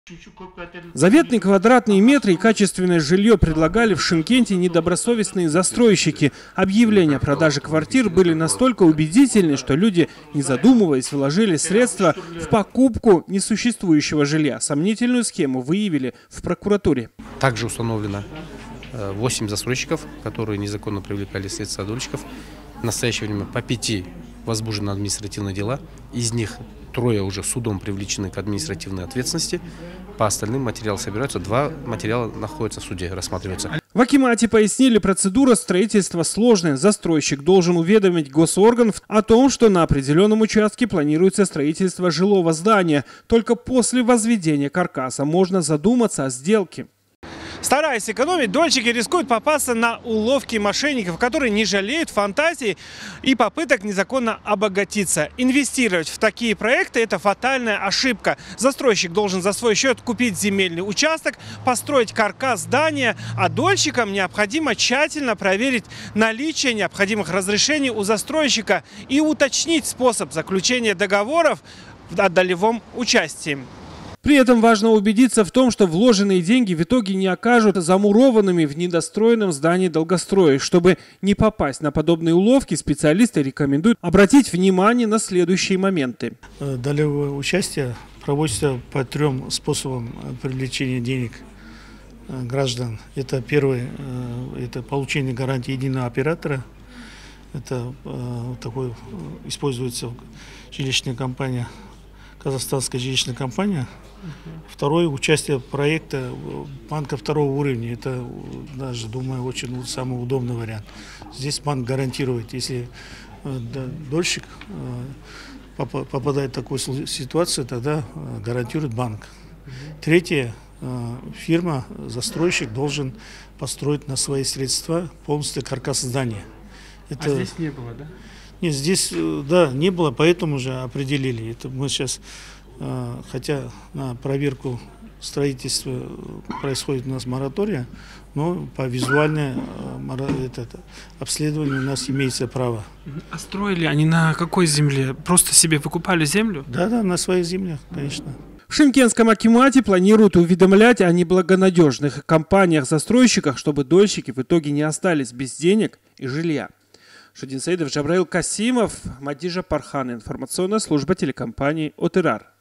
Заветные квадратные метры и качественное жилье предлагали в Шымкенте недобросовестные застройщики. Объявления о продаже квартир были настолько убедительны, что люди, не задумываясь, вложили средства в покупку несуществующего жилья. Сомнительную схему выявили в прокуратуре. Также установлено 8 застройщиков, которые незаконно привлекали средства дольщиков. В настоящее время по 5 возбуждено административные дела. Из них 3 уже судом привлечены к административной ответственности. По остальным материалам собираются, 2 материала находятся в суде, рассматриваются. В акимате пояснили, процедура строительства сложная. Застройщик должен уведомить госорган о том, что на определенном участке планируется строительство жилого здания. Только после возведения каркаса можно задуматься о сделке. Стараясь экономить, дольщики рискуют попасться на уловки мошенников, которые не жалеют фантазии и попыток незаконно обогатиться. Инвестировать в такие проекты – это фатальная ошибка. Застройщик должен за свой счет купить земельный участок, построить каркас здания, а дольщикам необходимо тщательно проверить наличие необходимых разрешений у застройщика и уточнить способ заключения договоров о долевом участии. При этом важно убедиться в том, что вложенные деньги в итоге не окажут замурованными в недостроенном здании долгостроя. Чтобы не попасть на подобные уловки, специалисты рекомендуют обратить внимание на следующие моменты. Долевое участие проводится по 3 способам привлечения денег граждан. Это первый, это получение гарантии единого оператора. Это такой используется жилищная компания, казахстанская жилищная компания. Второе, участие проекта банка 2-го уровня. Это, даже, думаю, очень самый удобный вариант. Здесь банк гарантирует, если дольщик попадает в такую ситуацию, тогда гарантирует банк. Третье, фирма, застройщик должен построить на свои средства полностью каркас здания. А здесь не было, да? Нет, здесь, да, не было, поэтому же определили. Это мы сейчас, хотя на проверку строительства происходит у нас моратория, но по визуальному обследованию у нас имеется право. А строили они на какой земле? Просто себе выкупали землю? Да, на своей земле, конечно. В Шымкентском акимате планируют уведомлять о неблагонадежных компаниях-застройщиках, чтобы дольщики в итоге не остались без денег и жилья. Шудин Саидов, Джабраил Касимов, Мадижа Пархан. Информационная служба телекомпании ОТРАР.